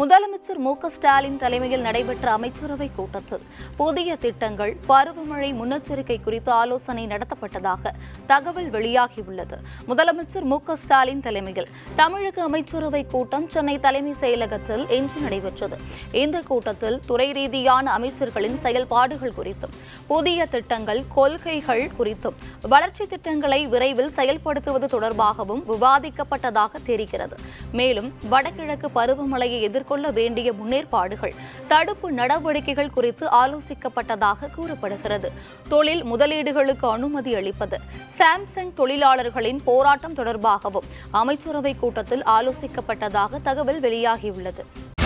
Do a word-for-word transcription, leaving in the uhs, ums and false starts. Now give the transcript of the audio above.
முதலமைச்சர் மு க ஸ்டாலின் தலைமையில் நடைபெற்ற அமைச்சரவை கூட்டத்தில் புதிய திட்டங்கள், பருவமழை முன்னெச்சரிக்கை குறித்து ஆலோசனை நடத்தப்பட்டதாக தகவல் வெளியாகியுள்ளது. முதலமைச்சர் மு க ஸ்டாலின் தலைமையில் தமிழக அமைச்சரவை கூட்டம் சென்னை தலைமை செயலகத்தில் இன்று நடைபெற்றது. இந்த கூட்டத்தில் துறை ரீதியான அமைச்சர்களின் செயல்பாடுகள் குறித்தும், புதிய திட்டங்கள், கொள்கைகள் குறித்தும், வளர்ச்சி திட்டங்களை விரைவில் செயல்படுத்துவது தொடர்பாகவும் விவாதிக்கப்பட்டதாக தெரிகிறது. மேலும் வடகிழக்கு பருவமழையை எதிர்கொள்ள வேண்டிய முன்னேற்பாடுகள், தடுப்பு நடவடிக்கைகள் குறித்து ஆலோசிக்கப்பட்டதாக கூறப்படுகிறது. தொழில் முதலீடுகளுக்கு அனுமதி அளிப்பது, சாம்சங் தொழிலாளர்களின் போராட்டம் தொடர்பாகவும் அமைச்சரவை கூட்டத்தில் ஆலோசிக்கப்பட்டதாக தகவல் வெளியாகியுள்ளது.